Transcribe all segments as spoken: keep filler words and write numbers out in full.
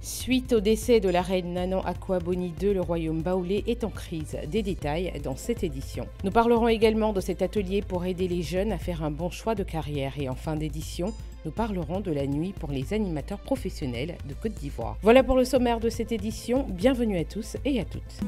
Suite au décès de la reine Nanan Akwa-Boni deux, le royaume baoulé est en crise. Des détails dans cette édition. Nous parlerons également de cet atelier pour aider les jeunes à faire un bon choix de carrière. Et en fin d'édition, nous parlerons de la nuit pour les animateurs professionnels de Côte d'Ivoire. Voilà pour le sommaire de cette édition. Bienvenue à tous et à toutes.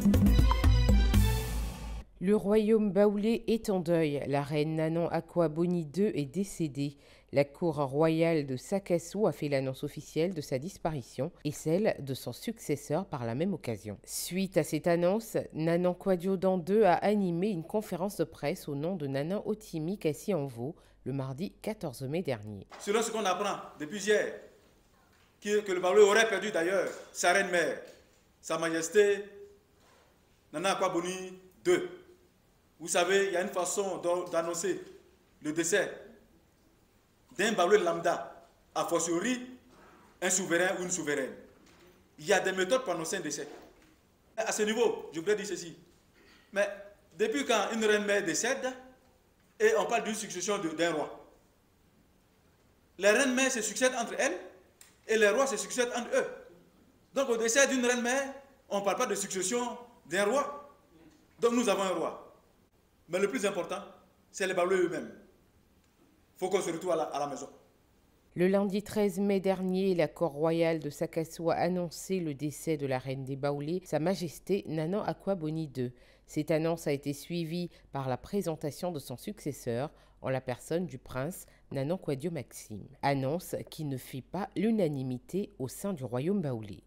Le royaume baoulé est en deuil. La reine Nanan Akwa-Boni deux est décédée. La cour royale de Sakassou a fait l'annonce officielle de sa disparition et celle de son successeur par la même occasion. Suite à cette annonce, Nanan Kwadiodan deux a animé une conférence de presse au nom de Nanan Otimi Kassi-Envo le mardi quatorze mai dernier. Selon ce qu'on apprend depuis hier, que le baoulé aurait perdu d'ailleurs sa reine-mère, Sa Majesté Nanan Akwa-Boni deux. Vous savez, il y a une façon d'annoncer le décès d'un baoulé lambda, a fortiori un souverain ou une souveraine. Il y a des méthodes pour annoncer un décès. À ce niveau, je voudrais dire ceci. Mais depuis quand une reine-mère décède, et on parle d'une succession d'un roi. Les reines-mères se succèdent entre elles, et les rois se succèdent entre eux. Donc au décès d'une reine-mère, on ne parle pas de succession d'un roi. Donc nous avons un roi. Mais le plus important, c'est les baoulés eux-mêmes. Il faut qu'on se retrouve à la, à la maison. Le lundi treize mai dernier, la cour royale de Sakassou a annoncé le décès de la reine des baoulés, Sa Majesté Nanan Akwa-Boni deux. Cette annonce a été suivie par la présentation de son successeur, en la personne du prince Nanan Kwadio Maxime. Annonce qui ne fit pas l'unanimité au sein du royaume baoulé.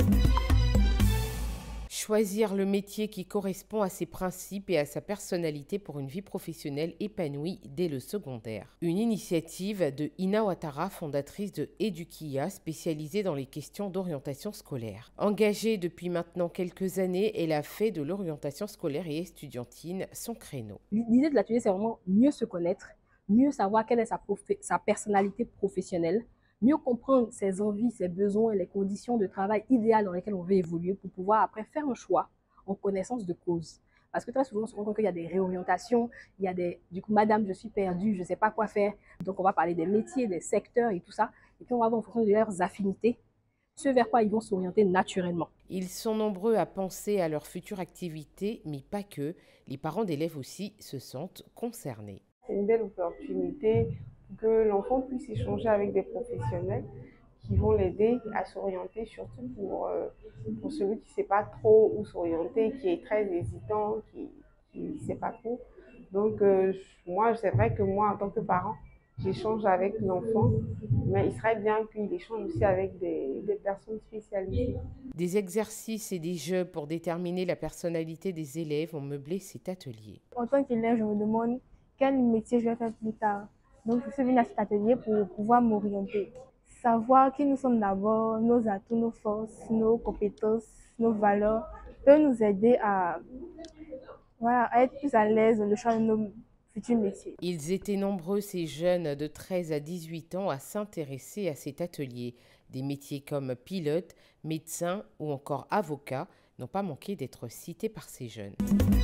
Choisir le métier qui correspond à ses principes et à sa personnalité pour une vie professionnelle épanouie dès le secondaire. Une initiative de Ina Ouattara, fondatrice de Edukia, spécialisée dans les questions d'orientation scolaire. Engagée depuis maintenant quelques années, elle a fait de l'orientation scolaire et estudiantine son créneau. L'idée de l'atelier, c'est vraiment mieux se connaître, mieux savoir quelle est sa, sa personnalité professionnelle, mieux comprendre ses envies, ses besoins, les conditions de travail idéales dans lesquelles on veut évoluer pour pouvoir après faire un choix en connaissance de cause. Parce que très souvent, on se rend compte qu'il y a des réorientations, il y a des, du coup, madame, je suis perdue, je ne sais pas quoi faire. Donc, on va parler des métiers, des secteurs et tout ça. Et puis, on va voir en fonction de leurs affinités, ce vers quoi ils vont s'orienter naturellement. Ils sont nombreux à penser à leur future activité, mais pas que. Les parents d'élèves aussi se sentent concernés. C'est une belle opportunité que l'enfant puisse échanger avec des professionnels qui vont l'aider à s'orienter, surtout pour, euh, pour celui qui ne sait pas trop où s'orienter, qui est très hésitant, qui ne sait pas trop. Donc, euh, moi, c'est vrai que moi, en tant que parent, j'échange avec l'enfant, mais il serait bien qu'il échange aussi avec des, des personnes spécialisées. Des exercices et des jeux pour déterminer la personnalité des élèves ont meublé cet atelier. En tant qu'élève, je me demande quel métier je vais faire plus tard. Donc, je suis venue à cet atelier pour pouvoir m'orienter. Savoir qui nous sommes d'abord, nos atouts, nos forces, nos compétences, nos valeurs, peut nous aider à, voilà, à être plus à l'aise dans le choix de nos futurs métiers. Ils étaient nombreux, ces jeunes de treize à dix-huit ans, à s'intéresser à cet atelier. Des métiers comme pilote, médecin ou encore avocat n'ont pas manqué d'être cités par ces jeunes.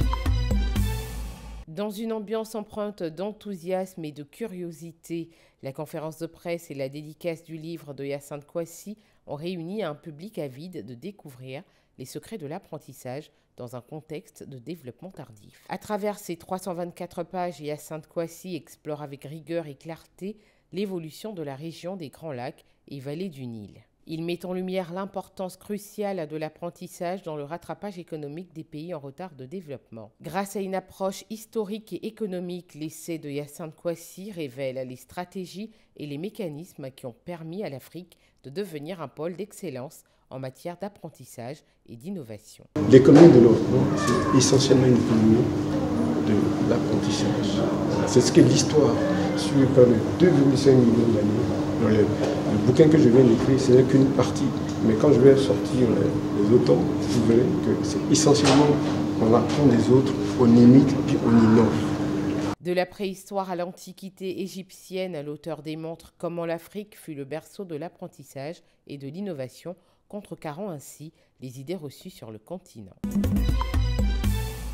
Dans une ambiance empreinte d'enthousiasme et de curiosité, la conférence de presse et la dédicace du livre de Hyacinthe Kouassi ont réuni un public avide de découvrir les secrets de l'apprentissage dans un contexte de développement tardif. À travers ces trois cent vingt-quatre pages, Hyacinthe Kouassi explore avec rigueur et clarté l'évolution de la région des Grands Lacs et vallées du Nil. Il met en lumière l'importance cruciale de l'apprentissage dans le rattrapage économique des pays en retard de développement. Grâce à une approche historique et économique, l'essai de Hyacinthe Kouassi révèle les stratégies et les mécanismes qui ont permis à l'Afrique de devenir un pôle d'excellence en matière d'apprentissage et d'innovation. L'économie de développement, c'est essentiellement une économie de l'apprentissage. C'est ce que l'histoire, sur près de deux virgule cinq millions d'années, le, le bouquin que je viens d'écrire, ce n'est qu'une partie. Mais quand je vais sortir les, les auteurs, vous verrez que c'est essentiellement, on apprend des autres, on imite puis on innove. De la préhistoire à l'Antiquité égyptienne, l'auteur démontre comment l'Afrique fut le berceau de l'apprentissage et de l'innovation, contrecarrant ainsi les idées reçues sur le continent.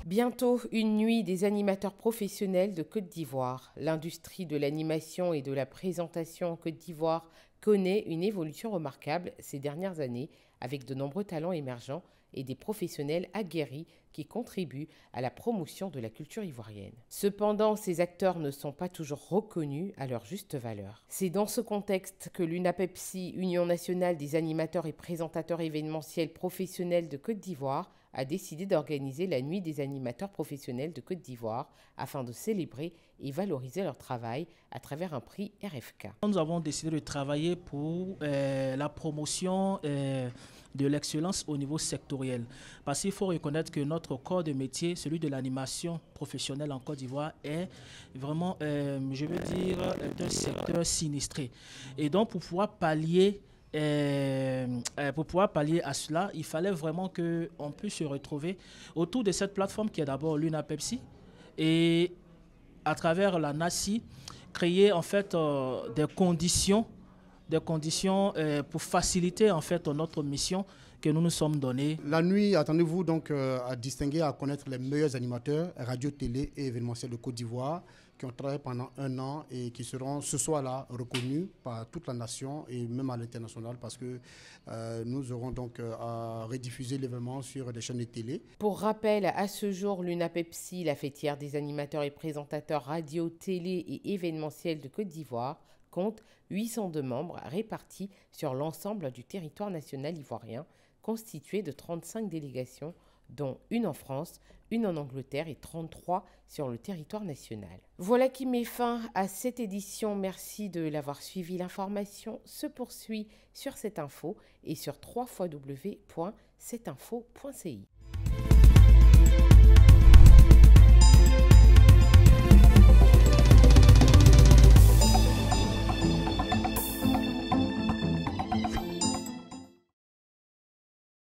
Bientôt une nuit des animateurs professionnels de Côte d'Ivoire. L'industrie de l'animation et de la présentation en Côte d'Ivoire connaît une évolution remarquable ces dernières années avec de nombreux talents émergents et des professionnels aguerris qui contribuent à la promotion de la culture ivoirienne. Cependant, ces acteurs ne sont pas toujours reconnus à leur juste valeur. C'est dans ce contexte que l'UNAPEPSI, Union nationale des animateurs et présentateurs événementiels professionnels de Côte d'Ivoire, a décidé d'organiser la Nuit des animateurs professionnels de Côte d'Ivoire afin de célébrer et valoriser leur travail à travers un prix R F K. Nous avons décidé de travailler pour euh, la promotion euh, de l'excellence au niveau sectoriel. Parce qu'il faut reconnaître que notre corps de métier, celui de l'animation professionnelle en Côte d'Ivoire, est vraiment, euh, je veux dire, un secteur sinistré. Et donc, pour pouvoir pallier Et pour pouvoir pallier à cela, il fallait vraiment qu'on puisse se retrouver autour de cette plateforme qui est d'abord l'UNAPEPSI et à travers la N A C I, créer en fait euh, des conditions, des conditions euh, pour faciliter en fait notre mission que nous nous sommes donnée. La nuit, attendez-vous donc euh, à distinguer, à connaître les meilleurs animateurs radio, télé et événementiels de Côte d'Ivoire qui ont travaillé pendant un an et qui seront ce soir-là reconnus par toute la nation et même à l'international parce que euh, nous aurons donc euh, à rediffuser l'événement sur des chaînes de télé. Pour rappel, à ce jour, l'UNAPEPSI, la fêtière des animateurs et présentateurs radio, télé et événementiels de Côte d'Ivoire, compte huit cent deux membres répartis sur l'ensemble du territoire national ivoirien, constitué de trente-cinq délégations, dont une en France, une en Angleterre et trente-trois sur le territoire national. Voilà qui met fin à cette édition. Merci de l'avoir suivi. L'information se poursuit sur cette info et sur w w w point cette info point c i.